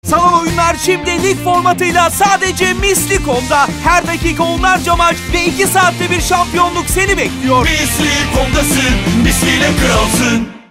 Sanal oyunlar şimdi lig formatıyla sadece Misli.com'da. Her dakika onlarca maç ve 2 saatte bir şampiyonluk seni bekliyor. Misli.com'dasın, misliyle kralsın.